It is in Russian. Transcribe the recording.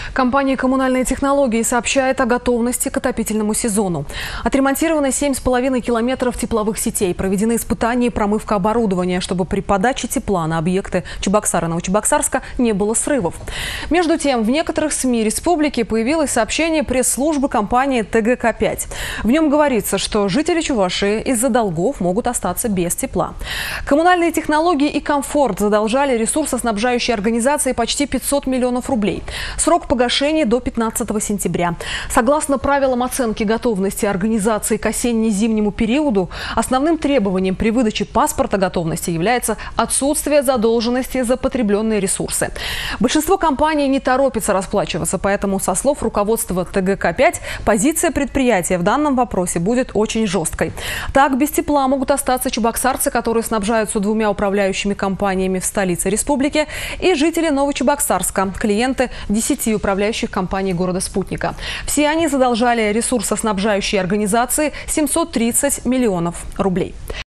Компания «Коммунальные технологии» сообщает о готовности к отопительному сезону. Отремонтировано 7,5 километров тепловых сетей, проведены испытания и промывка оборудования, чтобы при подаче тепла на объекты Чебоксар и Новочебоксарска не было срывов. Между тем, в некоторых СМИ республики появилось сообщение пресс-службы компании ТГК-5. В нем говорится, что жители Чувашии из-за долгов могут остаться без тепла. «Коммунальные технологии» и «Комфорт» задолжали ресурсоснабжающей организации почти 500 миллионов рублей. Срок погашения до 15 сентября. Согласно правилам оценки готовности организации к осенне-зимнему периоду, основным требованием при выдаче паспорта готовности является отсутствие задолженности за потребленные ресурсы. Большинство компаний не торопится расплачиваться, поэтому, со слов руководства ТГК-5, позиция предприятия в данном вопросе будет очень жесткой. Так, без тепла могут остаться чебоксарцы, которые снабжаются двумя управляющими компаниями в столице республики, и жители Новочебоксарска, клиенты 10 управляющих компаний города-спутника. Все они задолжали ресурсоснабжающей организации 730 миллионов рублей.